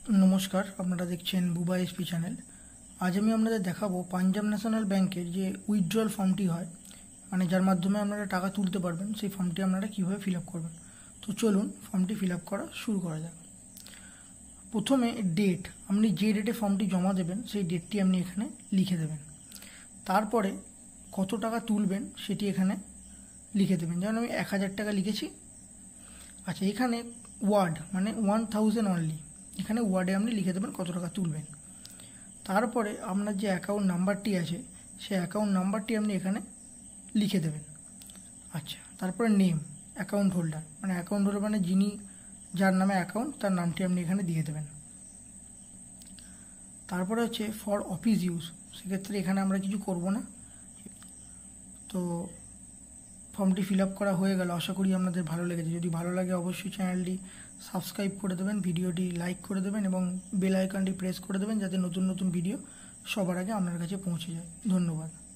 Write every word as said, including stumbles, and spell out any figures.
नमस्कार, আপনারা দেখছেন বুবা এসপি চ্যানেল। আজ আমি আপনাদের দেখাবো পাঞ্জাব ন্যাশনাল ব্যাংকের যে উইথড্রল ফর্মটি হয়, মানে যার মাধ্যমে আপনারা টাকা তুলতে পারবেন, সেই ফর্মটি আপনারা কীভাবে ফিল আপ করবেন। তো চলুন ফর্মটি ফিল আপ করা শুরু করা যাক। প্রথমে ডেট, আপনি যে ডেটে ফর্মটি জমা দেবেন সেই ডেটটি আপনি এখানে লিখে দেবেন। তারপরে কত টাকা তুলবেন সেটি এখানে লিখে দেবেন। যেমন আমি এক হাজার টাকা লিখেছি। আচ্ছা, এখানে ওয়ার্ড মানে ওয়ান থাউজেন্ড অনলি, এখানে ওয়ার্ডে আপনি লিখে দেবেন কত টাকা তুলবেন। তারপরে আপনার যে অ্যাকাউন্ট নাম্বারটি আছে সেই অ্যাকাউন্ট নাম্বারটি আপনি এখানে লিখে দেবেন। আচ্ছা, তারপরে নেম, অ্যাকাউন্ট হোল্ডার মানে অ্যাকাউন্ট হোল্ডার মানে যিনি যার নামে অ্যাকাউন্ট তার নামটি আপনি এখানে দিয়ে দেবেন। তারপরে হচ্ছে ফর অফিস ইউজ, সেক্ষেত্রে এখানে আমরা কিছু করব না। তো ফর্মটি ফিল আপ করা হয়ে গেল। আশা করি আপনাদের ভালো লেগেছে। যদি ভালো লাগে অবশ্যই চ্যানেলটি সাবস্ক্রাইব করে দেবেন, ভিডিওটি লাইক করে দেবেন এবং বেল আইকনটি প্রেস করে দেবেন যাতে নতুন নতুন ভিডিও সবার আগে আপনার কাছে পৌঁছে যায়। ধন্যবাদ।